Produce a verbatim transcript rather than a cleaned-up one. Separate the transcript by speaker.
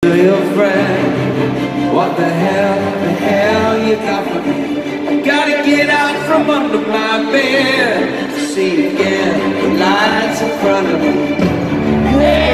Speaker 1: your friend, what the hell, the hell you got for me? I gotta get out from under my bed to see again the lights in front of me. Hey!